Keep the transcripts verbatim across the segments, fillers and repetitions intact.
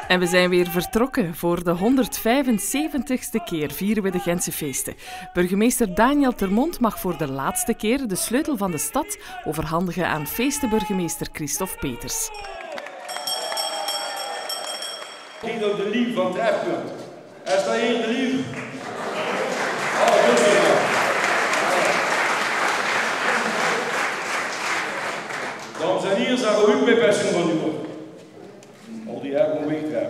En we zijn weer vertrokken. Voor de honderdvijfenzeventigste keer vieren we de Gentse feesten. Burgemeester Daniel Termont mag voor de laatste keer de sleutel van de stad overhandigen aan feestenburgemeester Christophe Peters. Guido de Lief van Trefpunt. Er staat hier de Lief. Oh, goed zo. Dames en heren, zijn we ook mee best van u. Al die jaren gewoon wegtreps.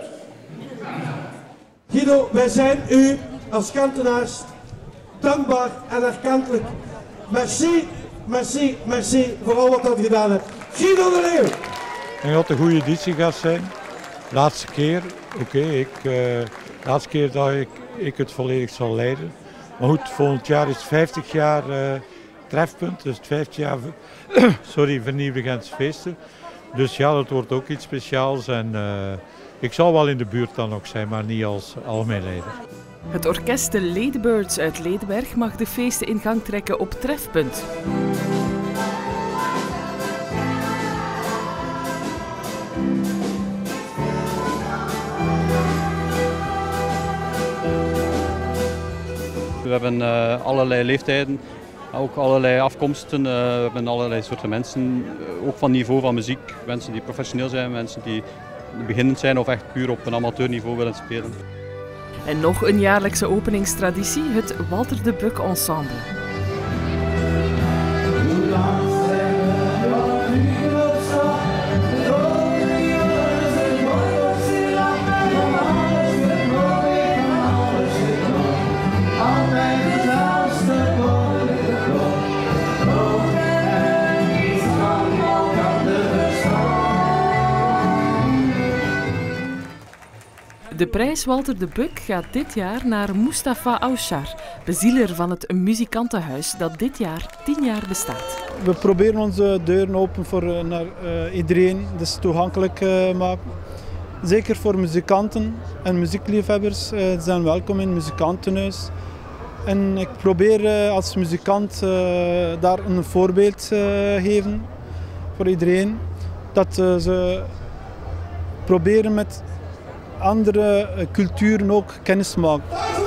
Guido, wij zijn u als Gentenaars dankbaar en erkentelijk. Merci, merci, merci voor al wat dat gedaan hebt. Guido de Leeuw! Ik denk dat het een goede editie gaat zijn. Laatste keer, oké, okay, ik, uh, laatste keer dat ik, ik het volledig zal leiden. Maar goed, volgend jaar is het vijftig jaar uh, Trefpunt, dus het vijftig jaar sorry, vernieuwde Gentse feesten. Dus ja, dat wordt ook iets speciaals en uh, ik zal wel in de buurt dan ook zijn, maar niet als algemeen leider. Het orkest de Ladybirds uit Ledenberg mag de feesten in gang trekken op Trefpunt. We hebben uh, allerlei leeftijden, ook allerlei afkomsten, uh, we hebben allerlei soorten mensen, uh, ook van niveau van muziek. Mensen die professioneel zijn, mensen die beginnend zijn of echt puur op een amateurniveau willen spelen. En nog een jaarlijkse openingstraditie, het Walter de Buck Ensemble. De prijs Walter de Buck gaat dit jaar naar Mustafa Aushar, bezieler van het muzikantenhuis dat dit jaar tien jaar bestaat. We proberen onze deuren open voor naar, uh, iedereen, dus toegankelijk uh, maken. Zeker voor muzikanten en muziekliefhebbers uh, zijn welkom in het muzikantenhuis. En ik probeer uh, als muzikant uh, daar een voorbeeld te uh, geven voor iedereen. Dat uh, ze proberen met andere culturen ook kennis maken.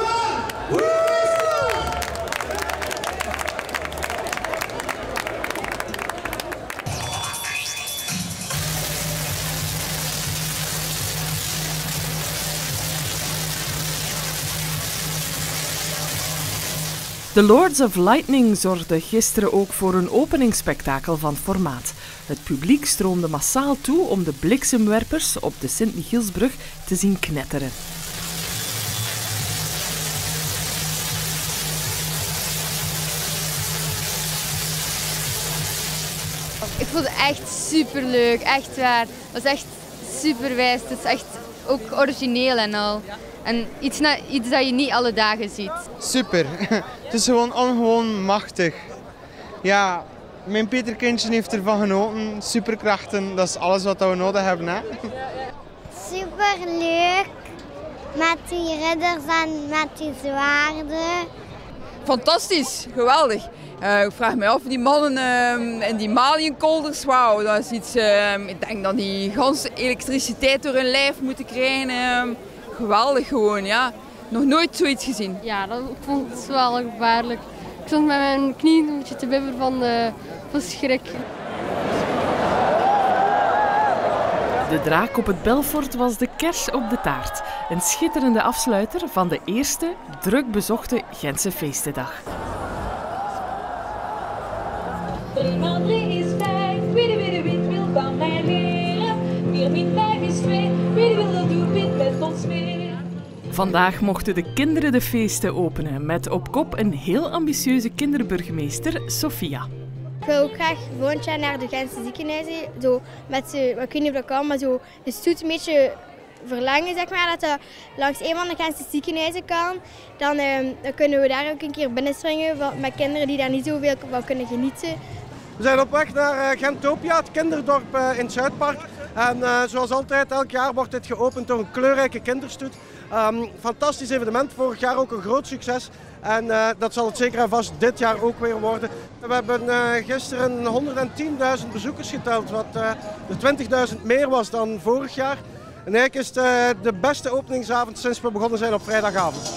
The Lords of Lightning zorgde gisteren ook voor een openingsspektakel van formaat. Het publiek stroomde massaal toe om de bliksemwerpers op de Sint-Michielsbrug te zien knetteren. Ik vond het echt super leuk, echt waar. Het was echt super wijs. Het is echt ook origineel en al. En iets, na, iets dat je niet alle dagen ziet. Super. Het is gewoon ongewoon machtig. Ja, mijn Peterkindje heeft ervan genoten. Superkrachten, dat is alles wat we nodig hebben. Hè? Super leuk. Met die ridders en met die zwaarden. Fantastisch, geweldig. Uh, ik vraag me af, die mannen uh, en die maliënkolders, wauw, dat is iets. Uh, ik denk dat die ganse elektriciteit door hun lijf moeten krijgen. Uh, geweldig gewoon, ja. Nog nooit zoiets gezien. Ja, dat, ik vond het wel gevaarlijk. Ik stond met mijn knieën een beetje te bibberen van, uh, van schrik. De draak op het Belfort was de kers op de taart. Een schitterende afsluiter van de eerste druk bezochte Gentse feestendag. drie maal drie is vijf, wie de wie de wit wil van mij leren. vier min vijf is twee, wie wil dat doet wit met ons mee. Vandaag mochten de kinderen de feesten openen met op kop een heel ambitieuze kinderburgemeester, Sophia. Ik wil ook graag volgend jaar naar de Gentse ziekenhuizen, zo met, ik weet niet of dat kan, maar zo de stoet een beetje verlangen, zeg maar, dat dat langs een van de Gentse ziekenhuizen kan. Dan, eh, dan kunnen we daar ook een keer binnenspringen met kinderen die daar niet zoveel van kunnen genieten. We zijn op weg naar Gentopia, het kinderdorp in het Zuidpark. En uh, zoals altijd, elk jaar wordt dit geopend door een kleurrijke kinderstoet. Um, fantastisch evenement, vorig jaar ook een groot succes. En uh, dat zal het zeker en vast dit jaar ook weer worden. We hebben uh, gisteren honderdtienduizend bezoekers geteld, wat uh, twintigduizend meer was dan vorig jaar. En eigenlijk is het uh, de beste openingsavond sinds we begonnen zijn op vrijdagavond.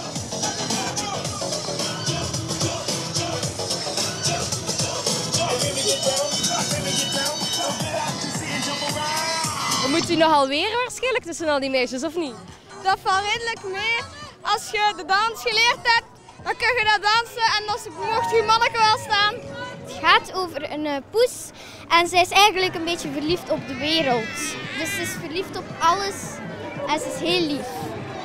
We moeten nogal weer waarschijnlijk tussen al die meisjes, of niet? Dat valt redelijk mee. Als je de dans geleerd hebt, dan kun je dat dansen en dan mocht je manneke wel staan. Het gaat over een uh, poes en zij is eigenlijk een beetje verliefd op de wereld. Dus ze is verliefd op alles en ze is heel lief.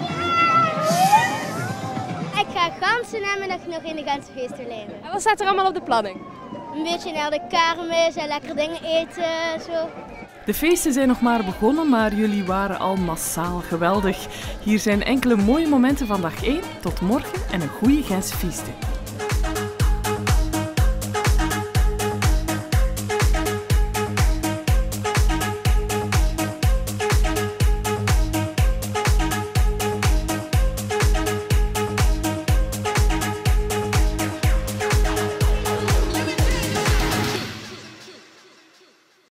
Ik ga ganzen namiddag nog in de Ganzenfeesterlijnen. En wat staat er allemaal op de planning? Een beetje naar de kermis en lekker dingen eten, zo. De feesten zijn nog maar begonnen, maar jullie waren al massaal geweldig. Hier zijn enkele mooie momenten van dag één. Tot morgen en een goede Gentse feesten.